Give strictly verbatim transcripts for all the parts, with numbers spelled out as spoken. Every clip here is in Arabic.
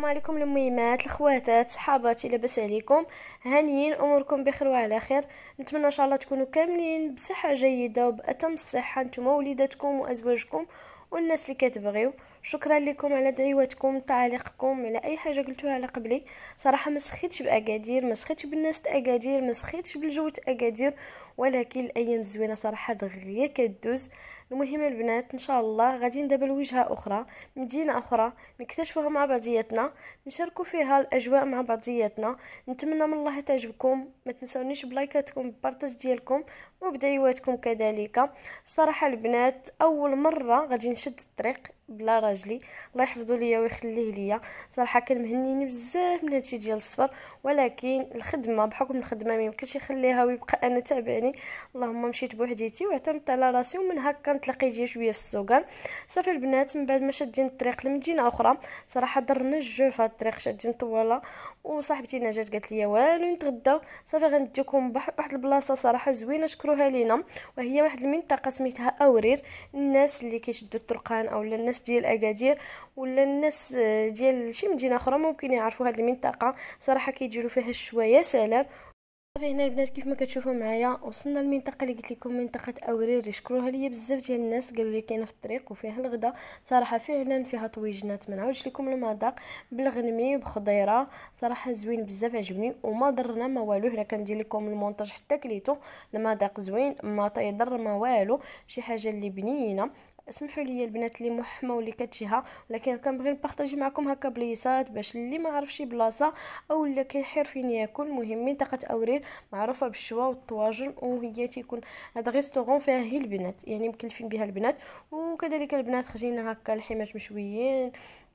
السلام عليكم الميمات الخواتات صحاباتي، لاباس عليكم؟ هانيين اموركم بخير وعلى خير. نتمنى ان شاء الله تكونوا كاملين بصحه جيده وباتم الصحه، نتوما وليداتكم وازواجكم والناس اللي كتبغيو. شكرا لكم على دعواتكم تعاليقكم على اي حاجه قلتوها على قبلي. صراحه ما سخيتش باكادير، ما سخيتش بالناس تاكادير، ما سخيتش بالجو تاكادير، ولكن الايام الزوينه صراحه دغيا كدوز. المهم البنات ان شاء الله غادي دابا لوجهه اخرى، مدينه اخرى نكتشفوها مع بعضياتنا، نشاركوا فيها الاجواء مع بعضياتنا. نتمنى من الله تعجبكم، ما تنسونيش بلايكاتكم بالبارطاج ديالكم وبدعواتكم كذلك. صراحه البنات اول مره غادي نشد الطريق بلا راجلي، الله يحفظه ليا ويخليه ليا. صراحه كان مهنيني بزاف من هادشي ديال السفر، ولكن الخدمه بحكم الخدمه ما يمكنش يخليها ويبقى انا تابعني. اللهم مشيت بوحديتي واعتمدت على راسي، ومن هكا تلاقيت شويه في السوقان. صافي البنات من بعد ما شادين الطريق لمدينه اخرى، صراحه ضرنا الجوع في هاد الطريق، شادين طواله. وصاحبتي نجات قالت لي والو نتغدى، صافي غنديكم واحد البلاصه صراحه زوينه شكروها لينا، وهي واحد المنطقه سميتها اورير. الناس اللي كيشدوا الطرقان اولا الناس ديال اكادير ولا الناس ديال شي مدينه اخرى ممكن يعرفوا هذه المنطقه، صراحه كيديروا فيها الشوايه سلام. صافي هنا البنات كيف ما كتشوفوا معايا وصلنا للمنطقه اللي قلت لكم، منطقه اورير. يشكروها ليا بزاف ديال الناس، قالوا لي كاينه في الطريق وفيها الغدا. صراحه فعلا فيها طويجنات، ما نعاودش لكم المذاق، بالغنمي بخضيره، صراحه زوين بزاف عجبني وما ضرنا ما والو. هنا كندير لكم المونتاج حتى كليتو، المذاق زوين ما تيضر ما والو، شي حاجه اللي بنينه. اسمحوا لي البنات اللي محمى واللي كتشها، ولكن كنبغي نبارطاجي معكم هكا بليصات باش اللي ما عرف شي بلاصه او اللي كيحير فين ياكل. مهم منطقه اورير معروفه بالشوا والطواجن، وهي تيكون هذا ريستورون فيها هي البنات، يعني مكلفين بها البنات، وكذلك البنات خرجينا هكا الحمات مشويين،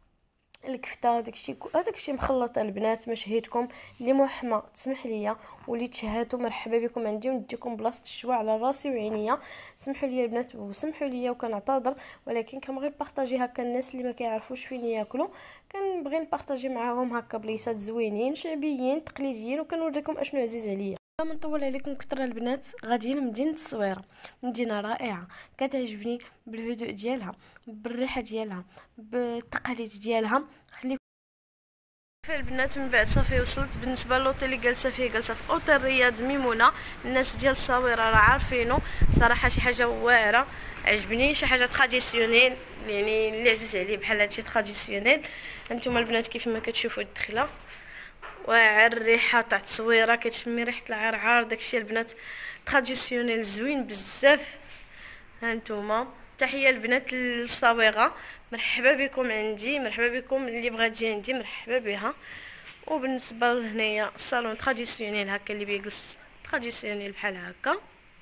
الكفته، داكشي هذاكشي مخلط البنات. ما شهيتكم اللي محمى تسمح ليا واللي تشهاتوا مرحبا بكم عندي، ونديكم بلاصه الشوا على راسي وعينيا. سمحوا لي البنات وسمحوا لي وكنعتذر، ولكن كنبغي نبارطاجي هكا الناس اللي ما كيعرفوش فين ياكلوا، كنبغي نبارطاجي معاهم هكا بليصات زوينين شعبيين تقليديين، وكنوريكم اشنو عزيز عليا. ما نطول عليكم كثر البنات، غاديين لمدينه الصويره، مدينه رائعه كتعجبني بالهدوء ديالها، بالريحه ديالها، بالتقاليد ديالها. خليكم في البنات. من بعد صافي وصلت بالنسبه للوطيل اللي جالسه فيه، جالسه في اوتيل رياض ميمونه. الناس ديال الصويره راه عارفينه، صراحه شي حاجه واعره عجبني، شي حاجه تراديسيونيل، يعني اللي عزيز عليه بحال هادشي تراديسيونيل. هانتوما البنات كيف ما كتشوفوا الدخله واعر، الريحه تاع التصويره كتشمي ريحه العرعار، داكشي البنات تراديسيونيل زوين بزاف. هانتوما تحيه البنات الصاويغه، مرحبا بكم عندي، مرحبا بكم اللي بغات تجي عندي مرحبا بها. وبالنسبه لهنايا الصالون تراديسيونيل هكا اللي بيجلس تراديسيونيل بحال هكا.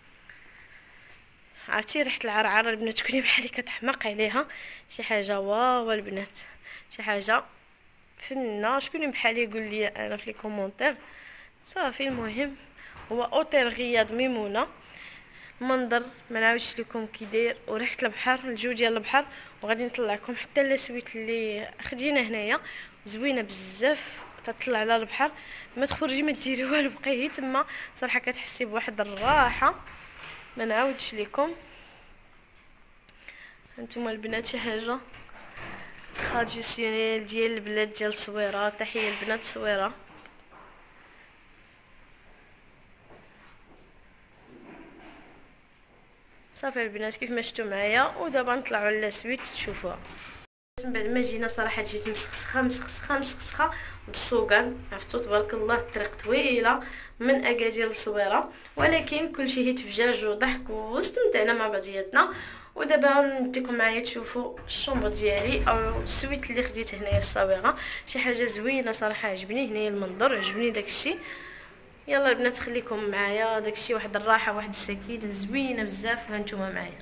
عرفتي ريحه العرعر البنات تكوني بحالي كتحماق عليها، شي حاجه واو البنات، شي حاجه فنه. شكون بحالي يقول لي انا في لي كومونتير. صافي المهم هو اوتيل رياض ميمونه. منظر ما نعاودش لكم كي داير، وريحه البحر، الجو ديال البحر. وغادي نطلعكم حتى لاسويت اللي خدينا هنايا زوينه بزاف، تطلع على البحر، ما تخرجي ما ديري والو، بقاي تما صراحه كتحسي بواحد الراحه ما نعاودش لكم. هانتوما البنات شي حاجه تراديسيونيل ديال البلاد ديال الصويره. تحيه البنات الصويره. صافي البنات كيف ما شفتوا معايا، ودابا نطلعوا على سويت تشوفوها. من بعد ما جينا صراحه جيت مسخسخه مسخسخه مسخسخه بالسوقان، عرفتوا تبارك الله الطريق طويله من اكادير للصويره، ولكن كلشي هيت فجاج وضحك واستمتعنا مع بعضياتنا. ودابا نديكم معايا تشوفوا الشومبر ديالي او السويت اللي خديت هنايا في الصاويره. شي حاجه زوينه صراحه، عجبني هنايا المنظر، عجبني داكشي. يلا البنات خليكم معايا، داكشي واحد الراحه واحد السكينه زوينه بزاف. هانتوما معايا.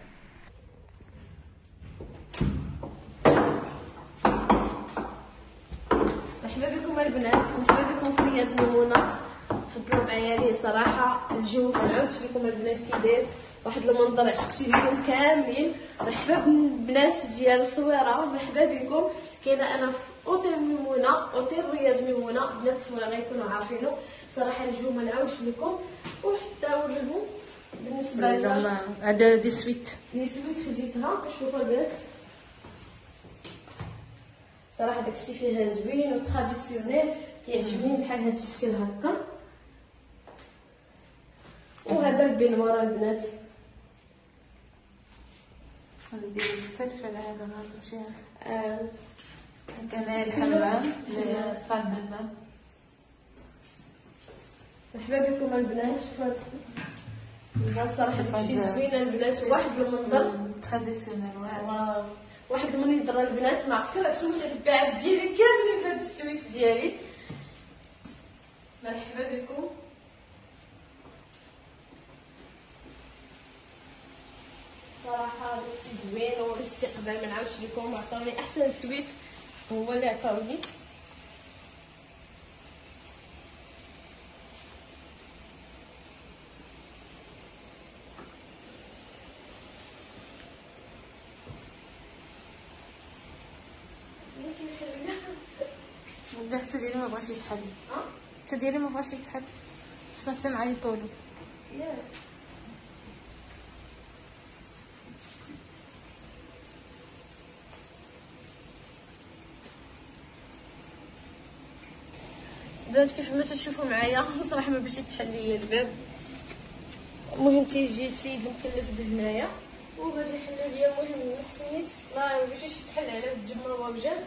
مرحبا بكم البنات، مرحبا بكم في رياض ميمونه. تفضلوا معايا ليه صراحه الجو ما نعاودش لكم البنات كي داير، واحد المنظر عشقتي لكم كاملين. مرحبا بالبنات ديال الصويره، مرحبا بكم. كاينه انا في اوتيل ميمونه، اوتيل رياض ميمونه. بنات الصويره غيكونوا عارفينه صراحه الجو ما نعاودش لكم. وحتى ولهو بالنسبه لنا هذا دي سويت دي سويت خديتها. شوفوا البنات صراحه داكشي فيها زوين وتراديسيونيل كيعجبني بحال هذا الشكل هكا. وهذا البنوار البنات ندير مختلف على هذا غادي ماشي آه. هكا الحمام صاد الباب. مرحبا بكم البنات. شوفوا صراحه داكشي زوين البنات، واحد المنظر تراديسيونيل واو، واحد المنظر البنات. ما عرفتش شنو التبعات ديالي كاملين في هذا السويت ديالي. مرحبا بكم. صراحه داكشي زوين والاستقبال ما نعاودش لكم، عطاوني احسن سويت هو اللي عطاوني. لا حتى ديالي ما بغاش يتحل، حتى ديالي ما بغاش يتحل، خصنا حتى نعيطولو. ياك بنات كيف ما تشوفوا معايا صراحه ما باش يتحل ليا الباب. المهم تيجي السيد المكلف بهنايا وغادي يحل ليا. المهم حسنيت ما باش يتحل على الجمره ووجه.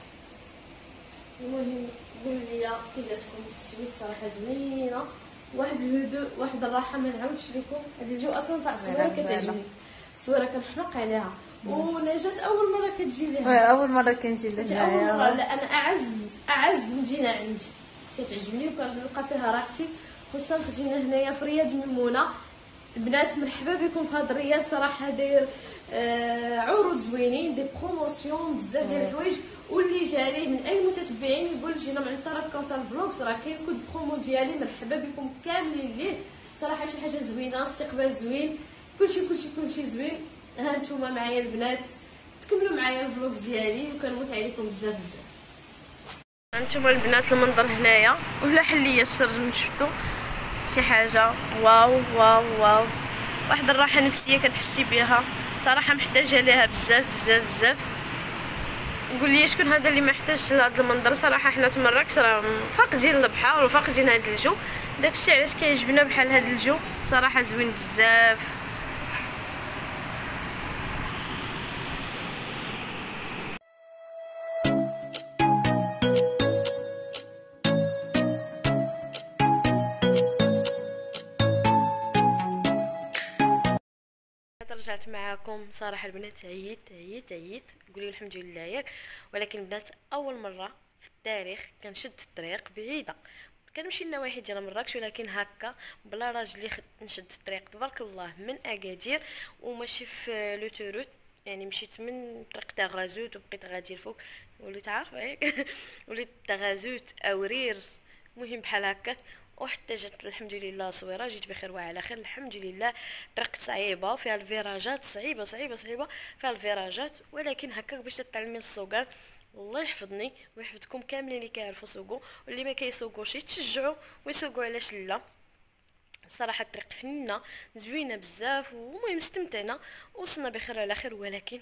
المهم قولوا لي كي جاتكم السويت. صراحه زوينه، واحد الهدوء واحد الراحه ما نعاودش لكم. هذا الجو اصلا تاع الصويره كتعجبني، الصويره كنحماق عليها. ونجات اول مره كتجي ليها، اول مره كنجي لهنايا اول مره. لا انا اعز اعز مدينه عندي، كتعجبني وكنلقى فيها راحتي. خصوصا خدينا هنايا في رياض ميمونه. البنات مرحبا بكم في هاد رياض. صراحه داير آه عروض زوينين، دي بروموسيون بزاف ديال الحوايج. واللي جاري من اي متتبعين يقول جينا من طرف كونتر فلوكس راه كاين كود برومو ديالي. مرحبا بكم كاملين ليه. صراحه شي حاجه زوينه، استقبال زوين، كلشي كلشي كلشي زوين. ها نتوما معايا البنات، تكملوا معايا الفلوق ديالي وكنموت عليكم بزاف بزاف. هانتوما البنات المنظر هنايا ولا حليه الشرجم. شفتوا شي حاجه واو واو واو، واحد الراحه نفسيه كتحسي بها. صراحه محتاجه ليها بزاف بزاف بزاف. قول لي شكون هذا اللي ما محتاجش لهذا المنظر؟ صراحه حنا تمراكش راه فاقدين البحر وفاقدين هذا الجو. داكشي علاش كيعجبنا بحال هذا الجو. صراحه زوين بزاف. رجعت معاكم. صراحه البنات عييت عييت عييت، قولي الحمد لله ياك. ولكن البنات اول مره في التاريخ كنشد الطريق بعيده. كنمشي لنواحي ديال مراكش ولكن هكا بلا راجلي نشد الطريق تبارك الله من اكادير وماشي في لوتوروت. يعني مشيت من طريق تاغازوت وبقيت غادي الفوق وليت عارفه ياك وليت تاغازوت اورير. المهم بحال هكا وحتى جات الحمد لله صويره. جيت بخير وعلى خير الحمد لله. طريق صعيبه وفيها الفيراجات صعيبه صعيبه صعيبه فيها الفيراجات، ولكن هكا باش تتعلمي السوقات. الله يحفظني ويحفظكم كاملين اللي كيعرفوا يسوقوا واللي ما كيسوقوش يتشجعوا ويسوقوا. علاش لا؟ صراحه الطريق فنينه زوينه بزاف. ومهم استمتعنا وصلنا بخير على خير. ولكن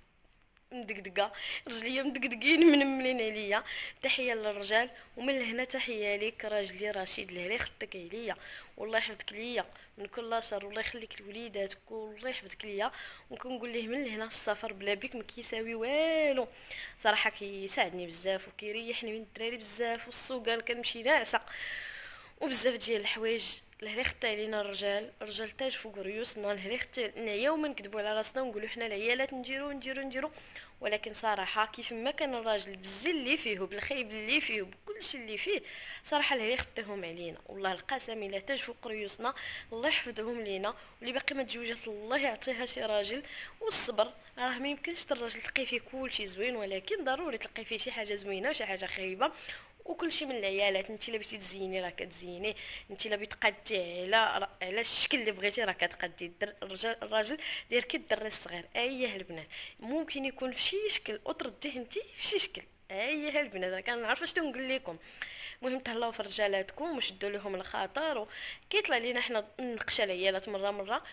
مدقدقه رجليا مدقدقين منملين عليا. تحيه للرجال ومن هنا تحيه ليك راجلي رشيد الهلي، خطك عليا والله يحفظك ليا من كل شر. والله يخليك لوليداتك والله يحفظك ليا. وكنقول ليه من هنا السفر بلا بك ما كيساوي والو. صراحه كيساعدني بزاف وكيريحني من الدراري بزاف. والسوقان كنمشي ناعسه وبزاف ديال الحوايج. الهلي خطي علينا الرجال، الرجال تاج فوق ريوسنا. الهلي خطي نعيا وما نكذبوا على راسنا ونقولوا حنا العيالات نديرو نديرو نديرو. ولكن صراحه كيف ما كان الراجل بالزل اللي فيه وبالخيب اللي فيه وبكلشي اللي فيه، صراحه الهلي خطيهم علينا. والله القسم الا تاج فوق ريوسنا الله يحفظهم لينا. واللي باقي ما تزوجات الله يعطيها شي راجل. والصبر راه ما يمكنش الراجل تلقي فيه كلشي زوين، ولكن ضروري تلقي فيه شي حاجه زوينه وشي حاجه خايبه. وكل شيء من العيالات. انت الا بغيتي تزيني راه كتزيني، انت الا بغيتي تقادي على على الشكل اللي بغيتي راه كتقادي. الرجال الراجل داير كي الدري الصغير. اييه البنات ممكن يكون في شي شكل وترديه انت في شي شكل. اييه البنات راه كنعرف اش نقول لكم. المهم تهلاو في رجالاتكم وشدوا لهم الخاطر. وكيطلع لينا حنا نقش العيالات مره مره،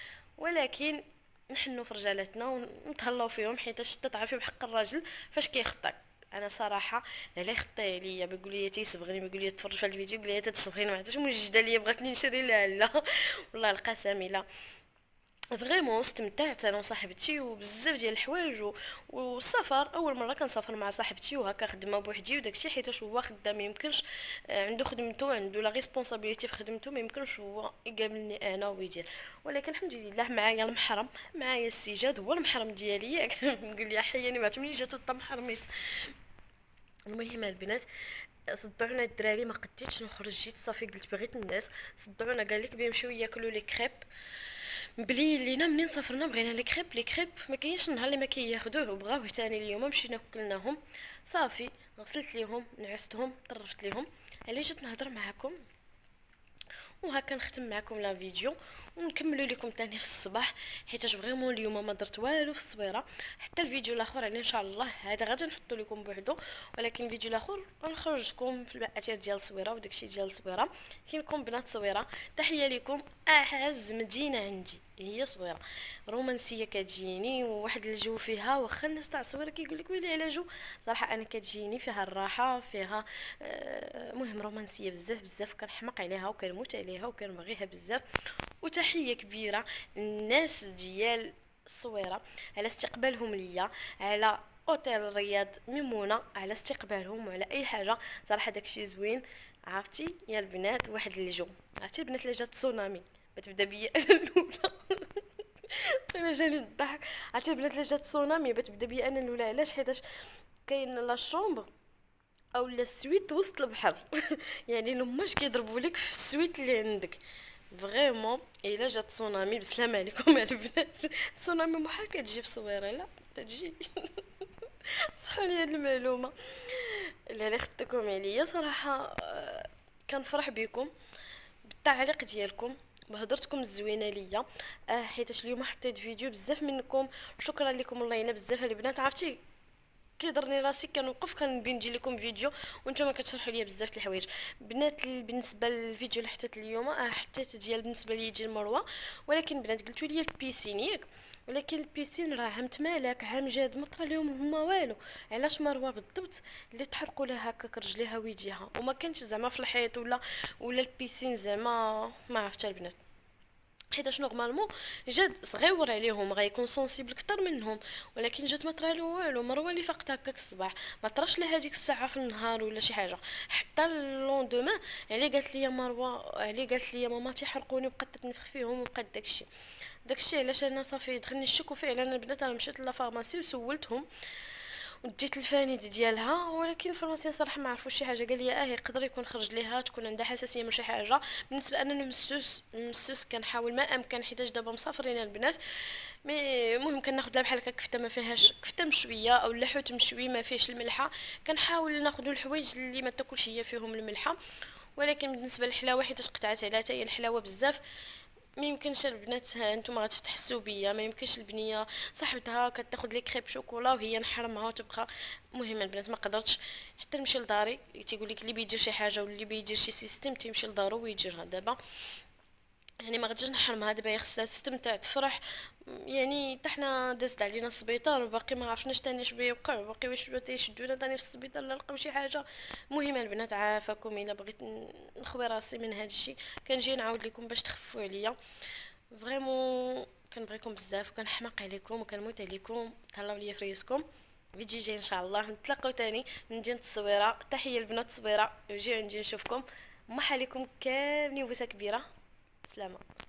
ولكن نحنوا في رجالاتنا ونتهلاو فيهم حيت تعرفي بحق الراجل فاش كيخطئ. انا صراحه لا خطي ليا بيقول لي تيصبغني، بيقول لي تفرج في هذا الفيديو، قال لي تصبغيني، ما عرفتش موجده ليا بغاتني نشري. لا لا والله القسم لا. فريمون استمتعت انا وصاحبتي وبزاف ديال الحوايج و... والسفر اول مره كنسافر مع صاحبتي وهكا خدمه بوحدي وداكشي، حيت هو خدام ما يمكنش آه، عنده خدمته، عنده لا ريسبونسابيلتي في خدمته، ما يمكنش هو يقابلني انا ويدير. ولكن الحمد لله معايا المحرم، معايا السجاد هو المحرم ديالي ياك نقول لي حياني ما منين جات الطم حرميت. المهم البنات صدعونا الدراري، ما قديتش نخرج، جيت صافي قلت بغيت الناس. صدعونا قال لك بيمشيو ياكلوا لي كريب، بلي لينا منين سافرنا بغينا لي كريب لي كريب، ما كاينش النهار اللي ما كياخذوه وبغاوه ثاني. اليوم مشينا وكلناهم صافي، غسلت ليهم نعستهم طرفت ليهم. علي جيت نهضر معكم وهكا نختم معكم لا فيديو ونكملوا لكم ثاني في الصباح، حيت فريمون اليوم ما درت والو في الصويره. حتى الفيديو الاخر يعني ان شاء الله هذا غادي نحطو لكم بوحدو، ولكن الفيديو الاخر غنخرجكم في البعثات ديال الصويره وداكشي ديال الصويره. كاينكم بنات صويره، تحيه لكم. اعز مدينه عندي هي صويره، رومانسيه كتجيني وواحد الجو فيها، واخا الناس تاع الصويره كيقول لك ويلي على جو، صراحه انا كتجيني فيها الراحه، فيها آه، مهم رومانسيه بزاف بزاف، كنحماق عليها وكنموت عليها وكنبغيها بزاف. وتحيه كبيره الناس ديال الصويره على استقبالهم ليا، على اوتيل الرياض ميمونه على استقبالهم وعلى اي حاجه، صراحه داكشي زوين. عرفتي يا البنات واحد الجو، عرفتي البنات اللي جات تسونامي بتبدا بيا انا الاولى انا جاني الضحك. عرفتي البنات اللي جات تسونامي بتبدا بيا انا الاولى، علاش؟ حيتاش كاين لا شومبر او لا السويت وسط البحر يعني لماش كيضربوا لك في السويت اللي عندك. فريمون الا جات تسونامي بسلام عليكم يا البنات. تسونامي محال كتجي في صويره، لا تجي صحوا لي هاد المعلومه اللي اللي خدتكم عليا صراحه. آه، كنفرح بكم بالتعليق ديالكم بهضرتكم الزوينه ليا. آه حيتاش اليوم حطيت فيديو بزاف منكم، شكرا لكم الله ينا بزاف البنات. عرفتي كيضرني راسي كنوقف كنبين ندير لكم فيديو وانتم كتشرحوا لي بزاف د الحوايج. بنات بالنسبه للفيديو اللي حطيت اليوم اه حطيت ديال بالنسبه لي ديال مروه، ولكن بنات قلتوا لي البيسين ياك، ولكن البيسين راه عام تمالك عام جاد ما طرا لهم هما والو. علاش مروه بالضبط اللي تحرقوا لها هكاك رجليها ويديها وما كانش زعما في الحيط ولا ولا البيسين زعما ما عرفتش البنات، حيتاش نورمالمون جد صغيور عليهم غيكون سونسيبل اكثر منهم، ولكن جات ما طرالو والو. مروه اللي فقت هكاك الصباح ما طراش لها هذيك الساعه في النهار ولا شي حاجه، حتى لوندوما علي قالت لي مروه، علي قالت لي ماما تيحرقوني وبقات تنفخ فيهم وبقات داكشي داكشي علاش انا صافي دخلني الشك. وفعلا البنات انا مشيت لافارماسي وسولتهم وديت الفانيد ديالها، ولكن الفرماسيان صراحه ما عرفوش شي حاجه. قال لي اه يقدر يكون خرج ليها تكون عندها حساسيه من شي حاجه. بالنسبه اننا المسوس المسوس كنحاول ما امكن حيتاش دابا مسافرين البنات، مي المهم كناخذ لها بحال هكا كفته ما فيهاش كفته مشويه او اللحوت مشوي ما فيهش الملحه، كنحاول ناخذ الحوايج اللي ما تاكلش هي فيهم الملحه. ولكن بالنسبه للحلاوه حيتاش قطعت عليها حتى هي الحلاوه بزاف، ما يمكنش البنات نتوما غتحسوا بيا، ما يمكنش البنيه صاحبتها كتاخذ لي كريب شوكولا وهي نحرمها وتبقى. المهم البنات ما قدرتش حتى نمشي لداري، تيقول لك اللي بيدير شي حاجه واللي بيدير شي سيستم تيمشي لدارو ويديرها. دابا يعني ما غاديش نحرمها، دابا هي خصها تستمتع تفرح. يعني حتى حنا دازت علينا السبيطار وباقي ما عرفناش تاني اش بيوقع، باقي واش تيشدونا تاني في السبيطار لا لقاو شي حاجه. المهم البنات عافاكم الا بغيت نخوي راسي من هذا الشيء كنجي نعاود لكم باش تخفوا عليا. فريمون كنبغيكم بزاف وكنحماق عليكم وكنموت عليكم، تهلاو ليا في ريسكم. فيديو جاي ان شاء الله نتلاقاو تاني من مدينه الصويره. تحيه البنات الصويره، جي نجي نشوفكم. محا عليكم كاملين بوسه كبيره، سلامه.